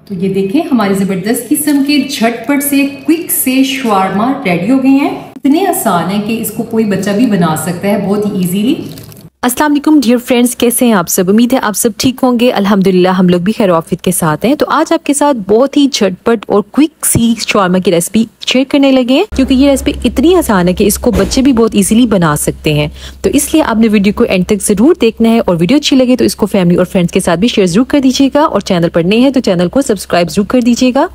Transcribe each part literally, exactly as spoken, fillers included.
तो ये देखें हमारे ज़बरदस्त किस्म के झटपट से क्विक से शवारमा रेडी हो गए हैं। इतने आसान है कि इसको कोई बच्चा भी बना सकता है बहुत ही इजीली। अस्सलाम वालेकुम डियर फ्रेंड्स, कैसे हैं आप सब? उम्मीद है आप सब ठीक होंगे। अल्हम्दुलिल्लाह हम लोग भी खैर ऑफिस के साथ हैं। तो आज आपके साथ बहुत ही झटपट और क्विक सी शवारमा की रेसिपी शेयर करने लगे हैं, क्योंकि ये रेसिपी इतनी आसान है कि इसको बच्चे भी बहुत इजीली बना सकते हैं। तो इसलिए आपने वीडियो को एंड तक जरूर देखना है, और वीडियो अच्छी लगे तो इसको फैमिली और फ्रेंड्स के साथ भी शेयर जरूर कर दीजिएगा, और चैनल पर नए हैं तो चैनल को सब्सक्राइब जरूर कर दीजिएगा।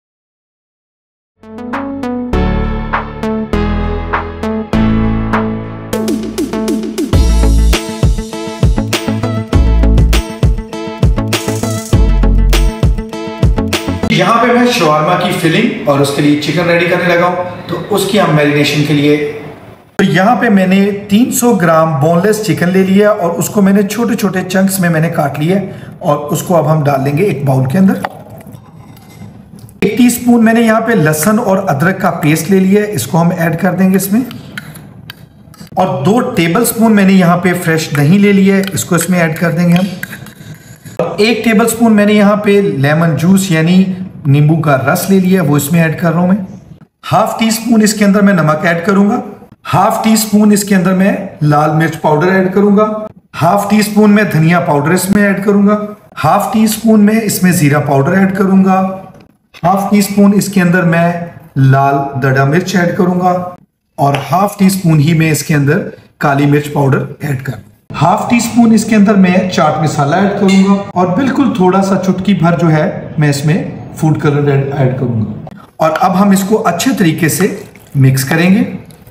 यहाँ पे मैं शवारमा की फिलिंग और उसके लिए चिकन रेडी करने लगा हूँ। तो उसकी हम मैरिनेशन के लिए, तो यहाँ पे मैंने तीन सौ ग्राम बोनलेस चिकन ले लिया और उसको मैंने छोटे छोटे चंक्स में मैंने काट लिया, और उसको अब हम डाल देंगे एक बाउल के अंदर। एक टीस्पून मैंने यहाँ पे लहसुन और अदरक का पेस्ट ले लिया है, इसको हम ऐड कर देंगे इसमें। और दो टेबल स्पून मैंने यहाँ पे फ्रेश दही ले लिया है, इसको इसमें ऐड कर देंगे हम। एक टेबल स्पून मैंने यहाँ पे लेमन जूस यानी नींबू का रस ले लिया, वो इसमें ऐड कर रहा हूं मैं। हाफ टी स्पून इसके अंदर मैं नमक ऐड करूंगा। हाफ टी स्पून इसके अंदर मैं लाल मिर्च पाउडर ऐड करूंगा। हाफ टी स्पून में धनिया पाउडर इसमें ऐड करूंगा। हाफ टी स्पून में इसमें जीरा पाउडर ऐड करूंगा। हाफ टी स्पून इसके अंदर मैं लाल दड़ा मिर्च ऐड करूंगा, और हाफ टी स्पून ही मैं इसके अंदर काली मिर्च पाउडर ऐड कर, हाफ टी स्पून इसके अंदर मैं चाट मसाला ऐड करूंगा, और बिल्कुल थोड़ा सा चुटकी भर जो है मैं इसमें फूड कलर ऐड करूंगा। और अब हम इसको अच्छे तरीके से मिक्स करेंगे।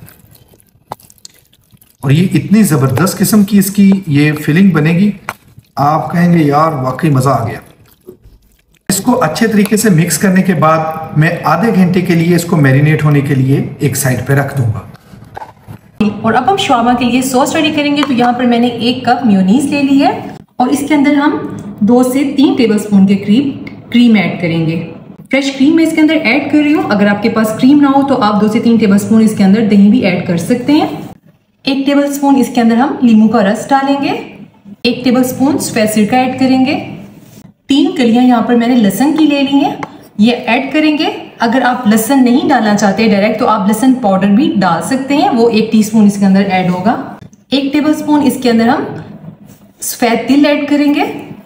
और ये इतनी जबरदस्त किस्म की इसकी ये फिलिंग बनेगी, आप कहेंगे यार वाकई मजा आ गया। इसको अच्छे तरीके से मिक्स करने के बाद मैं आधे घंटे के लिए इसको मैरिनेट होने के लिए एक साइड पे रख दूंगा। और अब हम शवारमा के लिए सॉस रेडी करेंगे। तो यहाँ पर मैंने एक कप मेयोनीज ले ली है, और इसके अंदर हम दो से तीन टेबलस्पून के करीब क्रीम ऐड करेंगे। फ्रेश क्रीम मैं इसके अंदर ऐड कर रही हूँ। अगर आपके पास क्रीम ना हो तो आप दो से तीन टेबलस्पून इसके अंदर दही भी ऐड कर सकते हैं। एक टेबलस्पून इसके अंदर हम नींबू का रस डालेंगे। एक टेबलस्पून सफेद सिरका ऐड करेंगे। तीन कलियां यहाँ पर मैंने लहसुन की ले ली हैं, ये ऐड करेंगे। अगर आप लहसुन नहीं डालना चाहते डायरेक्ट, तो आप लहसुन पाउडर भी डाल सकते हैं, वो एक टीस्पून इसके अंदर ऐड होगा। एक टेबलस्पून इसके अंदर हम सफेद तिल ऐड करेंगे।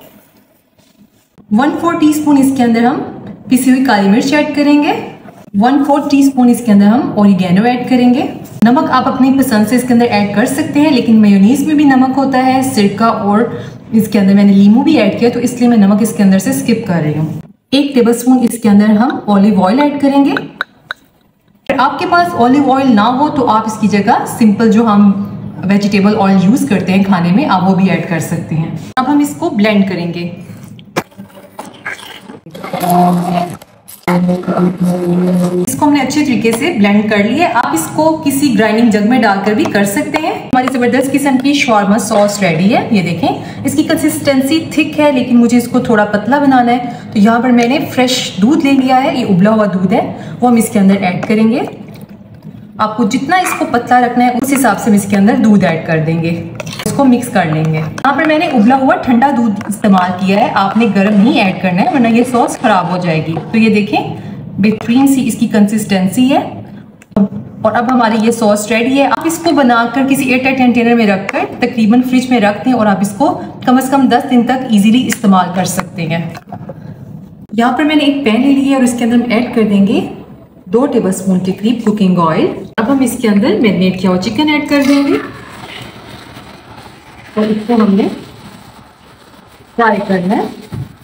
वन फोर टीस्पून इसके अंदर हम पिसी हुई काली मिर्च ऐड करेंगे। वन फोर्थ टीस्पून इसके अंदर हम ओरिगेनो ऐड करेंगे। नमक आप अपनी पसंद से इसके अंदर ऐड कर सकते हैं, लेकिन मेयोनीज में भी नमक होता है, सिरका और इसके अंदर मैंने नींबू भी ऐड किया, तो इसलिए मैं नमक इसके अंदर से स्किप कर रही हूँ। एक टेबलस्पून इसके अंदर हम ऑलिव ऑयल ऐड करेंगे। अगर आपके पास ऑलिव ऑयल ना हो तो आप इसकी जगह सिंपल जो हम वेजिटेबल ऑयल यूज करते हैं खाने में, आप वो भी ऐड कर सकते हैं। अब हम इसको ब्लेंड करेंगे। इसको हमने अच्छे तरीके से ब्लेंड कर लिया। आप इसको किसी ग्राइंडिंग जग में डालकर भी कर सकते हैं। हमारी जबरदस्त किस्म की शवारमा सॉस रेडी है। ये देखें इसकी कंसिस्टेंसी थिक है, लेकिन मुझे इसको थोड़ा पतला बनाना है। तो यहाँ पर मैंने फ्रेश दूध ले लिया है, ये उबला हुआ दूध है, वो हम इसके अंदर ऐड करेंगे। आपको जितना इसको पतला रखना है उस हिसाब से हम इसके अंदर दूध ऐड कर देंगे। इसको मिक्स कर लेंगे। यहाँ पर मैंने उबला हुआ ठंडा दूध इस्तेमाल किया है, आपने गर्म नहीं ऐड करना है वरना ये सॉस खराब हो जाएगी। तो ये देखें बेहतरीन सी इसकी कंसिस्टेंसी है। और अब हमारी ये सॉस रेडी है। आप इसको बनाकर किसी एयरटाइट कंटेनर में रखकर तकरीबन फ्रिज में रख दें, और आप इसको कम से कम दस दिन तक इजीली इस्तेमाल कर सकते हैं। यहाँ पर मैंने एक पैन ले लिया है, और इसके अंदर हम ऐड कर देंगे दो टेबलस्पून के करीब कुकिंग ऑयल। अब हम इसके अंदर मैरिनेट किया हुआ चिकन ऐड कर देंगे, और इसको हमने फ्राई करना है।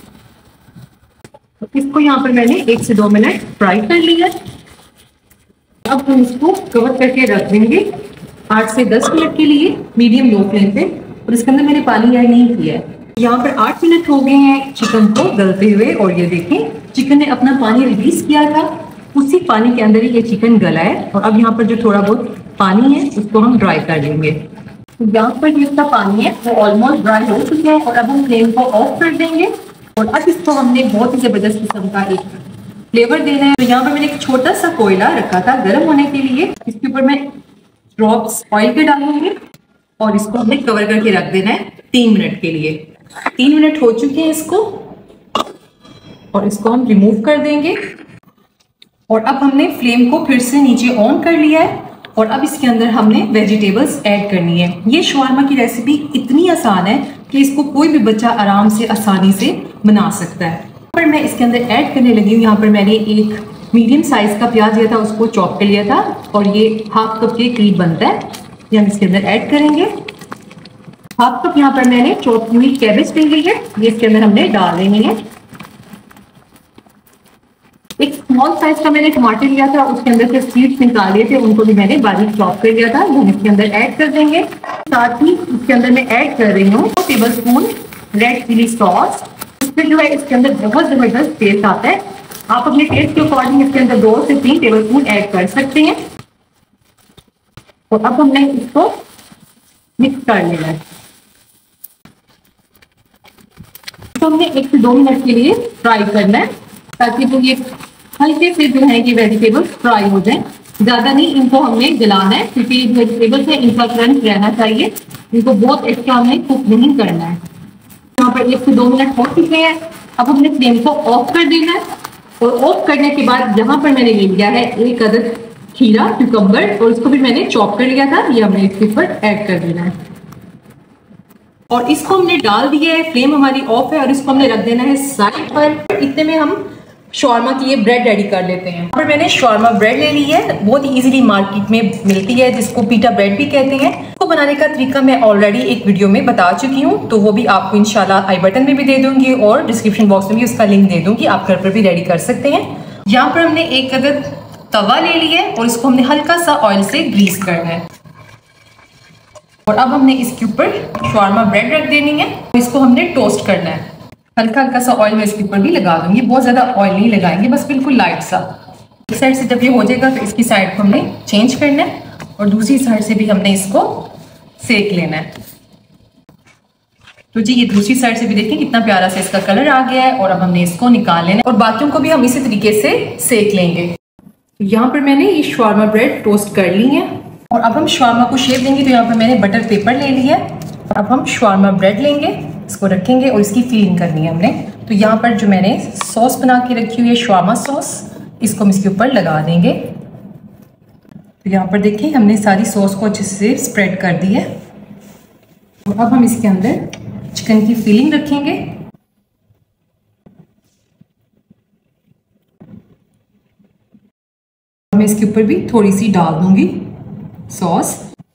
इसको यहाँ पर मैंने एक से दो मिनट फ्राई कर लिया। अब हम इसको कवर करके रख देंगे आठ से दस मिनट के लिए मीडियम लो फ्लेम पे, और इसके अंदर मैंने पानी ऐड नहीं किया है। यहाँ पर आठ मिनट हो गए हैं चिकन को गलते हुए, और ये देखें चिकन ने अपना पानी रिलीज किया था, उसी पानी के अंदर ही ये चिकन गला है। और अब यहाँ पर जो थोड़ा बहुत पानी है उसको हम ड्राई कर लेंगे। तो यहाँ पर जितना पानी है वो ऑलमोस्ट ड्राई हो चुका है, और अब हम फ्लेम को ऑफ कर देंगे। और अब इसको हमने बहुत ही जबरदस्त किस्म का एक फ्लेवर देना है। तो यहाँ पर मैंने एक छोटा सा कोयला रखा था गर्म होने के लिए, इसके ऊपर मैं ड्रॉप्स ऑयल के डालूंगी, और इसको हमने कवर करके रख देना है तीन मिनट के लिए। तीन मिनट हो चुके हैं इसको। और इसको हम रिमूव कर देंगे। और अब हमने फ्लेम को फिर से नीचे ऑन कर लिया है और अब इसके अंदर हमने वेजिटेबल्स ऐड करनी है। ये शवारमा की रेसिपी इतनी आसान है कि इसको कोई भी बच्चा आराम से आसानी से बना सकता है। पर मैं इसके अंदर ऐड करने लगी हूँ, यहाँ पर मैंने एक मीडियम साइज का प्याज लिया था, उसको चॉप कर लिया था और ये हाफ कप के करीब बनता है। ये हम इसके अंदर ऐड करेंगे। हाफ कप यहाँ पर मैंने चॉप हुई कैबेज ले ली है, ये इसके अंदर हमने डाल देनी है। एक स्मॉल साइज का मैंने टमाटर लिया था, उसके अंदर से सीड्स निकाल लिए थे, उनको भी मैंने बारीक चॉप कर लिया था, वो हम इसके अंदर ऐड कर देंगे। साथ ही इसके अंदर मैं ऐड कर रही हूँ tablespoon red chilli sauce. इसमें जो है इसके अंदर बहुत जबरदस्त टेस्ट आता है। आप अपने टेस्ट के अकॉर्डिंग इसके अंदर दो से तीन टेबल स्पून ऐड कर सकते हैं। तो अब हमने इसको मिक्स कर लेना है। तो हमने एक से दो मिनट के लिए फ्राई करना है ताकि तो ये हल्के से जो है कि वेजिटेबल्स फ्राई हो जाएं। ज्यादा नहीं इनको हमने जलाना है क्योंकि वेजिटेबल्स है इनका क्रंच रहना चाहिए, इनको बहुत एक्स्ट्रा हमने कुक नहीं करना है। यहाँ पर एक से दो मिनट हो चुके हैं। अब हमने फ्लेम को ऑफ कर देना है और ऑफ करने के बाद यहाँ पर मैंने ले लिया है एक अदद खीरा क्यूकम्बर और उसको भी मैंने चॉप कर लिया था, ये हमने इसके ऊपर ऐड कर देना है और इसको हमने डाल दिया है। फ्लेम हमारी ऑफ है और इसको हमने रख देना है साइड पर। इतने में हम शॉर्मा की ये ब्रेड रेडी कर लेते हैं। पर मैंने शॉर्मा ब्रेड ले ली है, बहुत ही इजीली मार्केट में मिलती है, जिसको पीटा ब्रेड भी कहते हैं। इसको बनाने का तरीका मैं ऑलरेडी एक वीडियो में बता चुकी हूँ, तो वो भी आपको इंशाल्लाह आई बटन में भी दे दूंगी और डिस्क्रिप्शन बॉक्स में भी उसका लिंक दे दूंगी, आप घर पर भी रेडी कर सकते हैं। यहाँ पर हमने एक अदद तवा ले लिया है और इसको हमने हल्का सा ऑयल से ग्रीस करना है और अब हमने इसके ऊपर शॉर्मा ब्रेड रख देनी है। इसको हमने टोस्ट करना है। हल्का हल्का सा ऑयल मैं इसके ऊपर भी लगा दूंगी, बहुत ज्यादा ऑयल नहीं लगाएंगे, बस बिल्कुल लाइट सा। एक साइड से जब ये हो जाएगा तो इसकी साइड को हमने चेंज करना है और दूसरी साइड से भी हमने इसको सेक लेना है। तो जी ये दूसरी साइड से भी देखिए कितना प्यारा सा इसका कलर आ गया है और अब हमने इसको निकाल लेना है और बाकियों को भी हम इसी तरीके से सेक लेंगे। यहाँ पर मैंने ये शॉर्मा ब्रेड टोस्ट कर ली है और अब हम शॉर्मा को शेप देंगे। तो यहाँ पर मैंने बटर पेपर ले लिया है। अब हम शॉर्मा ब्रेड लेंगे, इसको रखेंगे और इसकी फीलिंग करनी है हमने। तो यहाँ पर जो मैंने सॉस बना के रखी हुई है शॉर्मा सॉस, इसको हम इसके ऊपर लगा देंगे। तो यहाँ पर देखिए हमने सारी सॉस को अच्छे से स्प्रेड कर दी है और अब हम इसके अंदर चिकन की फीलिंग रखेंगे। मैं इसके ऊपर भी थोड़ी सी डाल दूंगी सॉस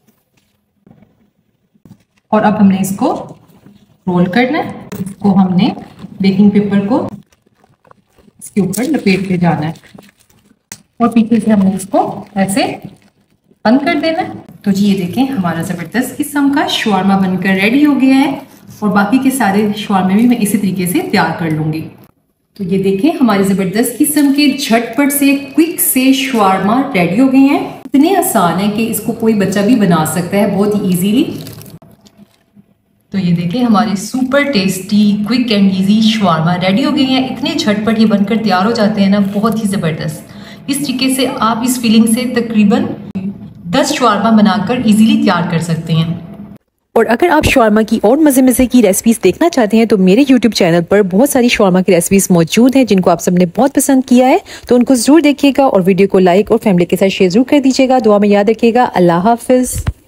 और अब हमने इसको रोल करना है। इसको हमने बेकिंग पेपर को इसके ऊपर लपेट के जाना है और पीछे से हमने इसको ऐसे बंद कर देना है। तो जी ये देखें हमारा ज़बरदस्त किस्म का शवारमा बनकर रेडी हो गया है और बाकी के सारे शवारमे भी मैं इसी तरीके से तैयार कर लूँगी। तो ये देखें हमारे ज़बरदस्त किस्म के झटपट से क्विक से शवारमा रेडी हो गए हैं। इतने आसान है कि इसको कोई बच्चा भी बना सकता है बहुत ही इजीली। तो ये देखें हमारे super tasty quick and easy shawarma ready हो गई हैं। इतने झटपट ये बनकर तैयार हो जाते हैं ना, बहुत ही ज़बरदस्त। इस तरीके से आप इस फीलिंग से तकरीबन दस शवारमा बनाकर इजीली तैयार कर सकते हैं। और अगर आप शवारमा की और मज़े मज़े की रेसिपीज देखना चाहते हैं तो मेरे यूट्यूब चैनल पर बहुत सारी शवारमा की रेसिपीज मौजूद हैं जिनको आप सबने बहुत पसंद किया है, तो उनको ज़रूर देखिएगा और वीडियो को लाइक और फैमिली के साथ शेयर जरूर कर दीजिएगा। दुआ में याद रखिएगा। अल्लाह हाफिज़।